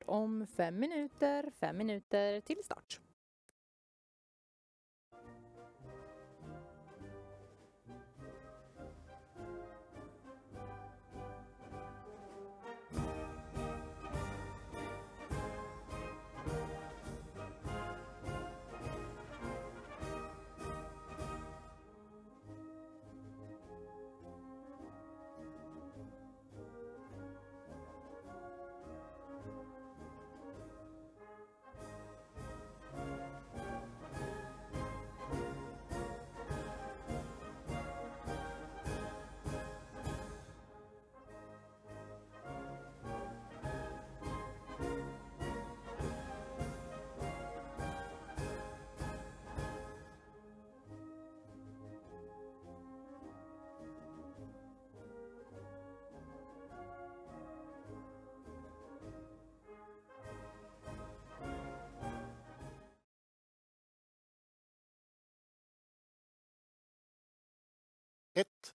om 5 minuter. 5 minuter till start. Ett.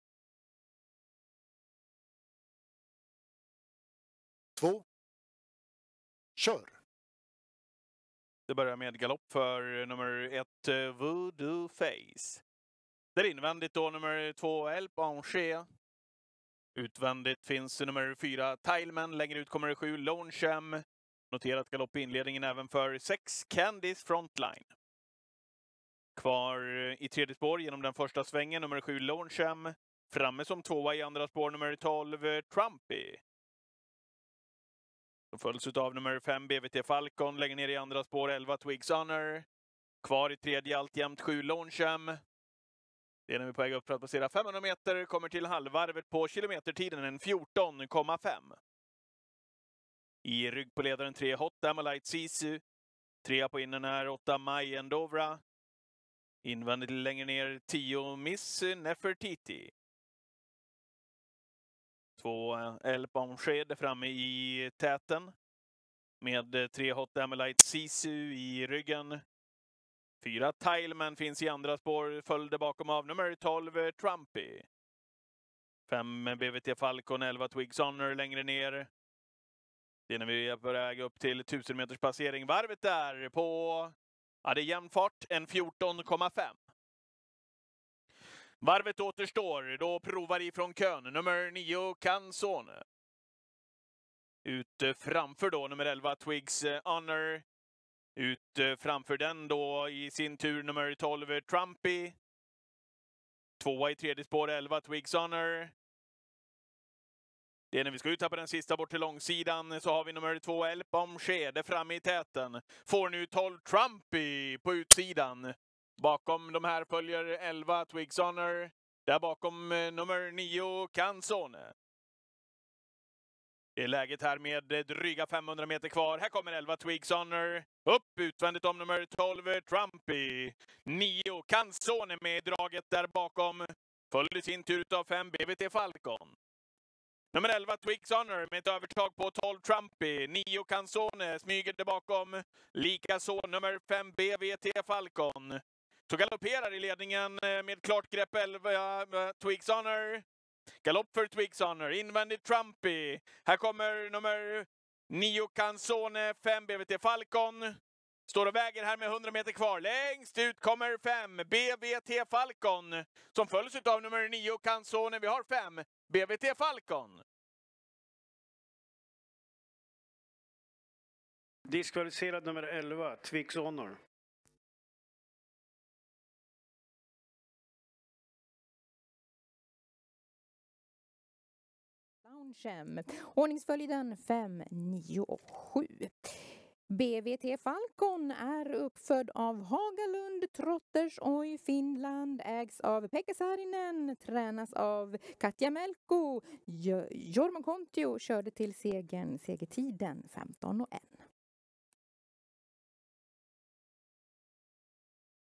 2. Kör. Det börjar med galopp för nummer 1 Voodoo Face. Där invändigt då nummer 2 El Banché. Utvändigt finns nummer 4 Tileman. Längre ut kommer det 7 Loneshem. Noterat galopp i inledningen även för 6 Candice Frontline. Kvar i tredje spår genom den första svängen nummer 7 Loneshem. Framme som tvåa i andra spår nummer 12 Trumpy. Som följs av nummer 5 BVT Falcon. Lägger ner i andra spår 11 Twigs Honor. Kvar i tredje alltjämt 7 Loneshem. Det är när vi är på väg upp för att passera 500 meter. Kommer till halvvarvet på kilometertiden en 14,5. I rygg på ledaren 3 Hot Amalite Sisu. 3 på innen är 8 Mayen Dovra. Invändigt längre ner 10 Miss Nefertiti. 2 El Banché framme i täten. Med 3 Hot Amalite Sisu i ryggen. 4 Tileman finns i andra spår. Följde bakom av nummer 12 Trumpy. 5 BVT Falcon, 11 Twigs Honor längre ner. Det är när vi är på väg upp till 1000 meters passering. Varvet där på... Ja, det är jämn fart, en 14,5. Varvet återstår, då provar ifrån kön nummer 9 Canzone. Ut framför då nummer 11 Twigs Honor. Ut framför den då i sin tur nummer 12 Trumpy. 2 i tredje spår 11 Twigs Honor. Det är när vi ska ut här på den sista bort till långsidan så har vi nummer 2 El Banché där framme i täten. Får nu 12 Trumpy på utsidan. Bakom de här följer 11 Twigs Honor. Där bakom nummer 9 Canzone. Det är läget här med dryga 500 meter kvar. Här kommer 11 Twigs Honor. Upp utvändigt om nummer 12 Trumpy. 9 Canzone med i draget där bakom. Följer i sin tur av 5 BVT Falcon. Nummer 11 Twigs Honor med ett övertag på 12 Trumpy. 9 Canzone smyger där bakom. Likaså nummer 5 BVT Falcon. Så galopperar i ledningen med klart grepp 11 Twigs Honor. Galopp för Twigs Honor. Invändigt Trumpy. Här kommer nummer 9 Canzone. 5 BVT Falcon. Står och väger här med 100 meter kvar. Längst ut kommer 5 BVT Falcon. Som följs av nummer 9 Canzone. Vi har 5 BVT Falcon. Diskvalificerad nummer 11, Twigs Honor. Loneshem. Ordningsföljden 5, 9 och 7. BVT Falcon är uppfödd av Hagalund Trotters Oy Finland, ägs av Pekka Saarinen, tränas av Katja Melko. Jorma Kontio körde till segertiden 15,1.